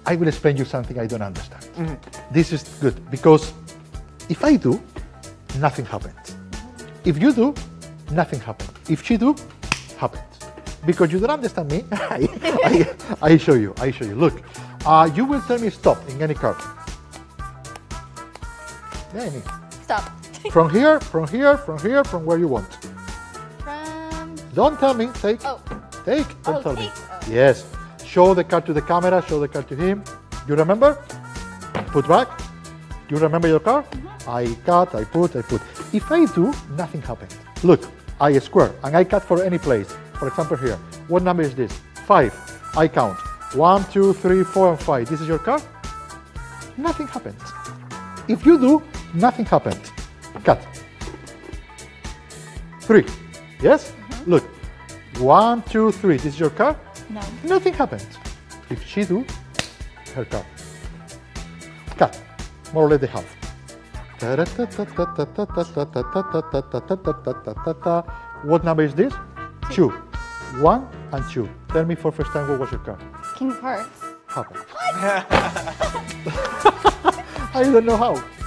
I will explain you something I don't understand. This is good because if I do, nothing happens. If you do, nothing happens. If she do, happens. Because you don't understand me, I show you. Look, you will tell me stop in any card. Any. Stop. From here, from where you want. Don't tell me, take. Oh. Take, don't tell me. Take. Oh. Yes. Show the card to the camera, show the card to him. You remember? Put back. You remember your card? I cut, I put. If I do, nothing happens. Look, I square and I cut for any place. For example here, what number is this? 5. I count. 1, 2, 3, 4, and 5. This is your card? Nothing happens. If you do, nothing happens. Cut. 3. Yes? Look. 1, 2, 3. This is your card? No. Nothing happens. If she do, her card. Cut. More or less the half. What number is this? 2. 1 and 2. Tell me for first time what was your card? King of Hearts. Happened. I don't know how.